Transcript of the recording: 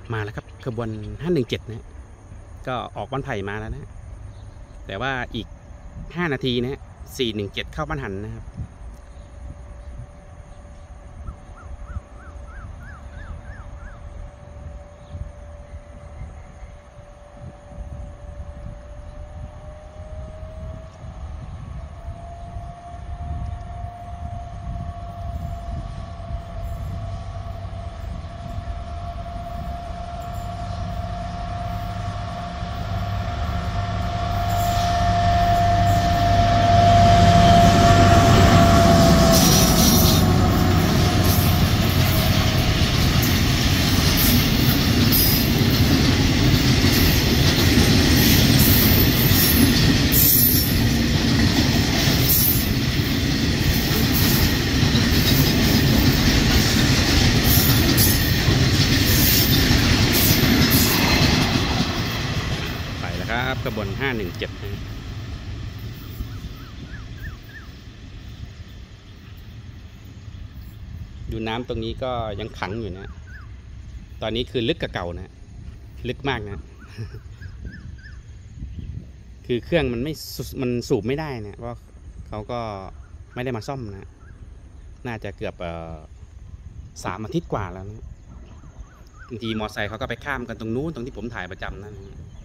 มาแล้วครับขบวน517นะก็ออกบ้านไผ่มาแล้วนะแต่ว่าอีก5นาทีนะ417เข้าบ้านหันนะครับไปแล้วครับขบวน517นะดูน้ำตรงนี้ก็ยังขังอยู่นะตอนนี้คือลึกกว่าเก่านะลึกมากนะคือเครื่องมันสูบไม่ได้นะเพราะเขาก็ไม่ได้มาซ่อมนะน่าจะเกือบ3 อาทิตย์กว่าแล้วนะบางทีมอไซค์เขาก็ไปข้ามกันตรงนู้นตรงที่ผมถ่ายประจำนั่น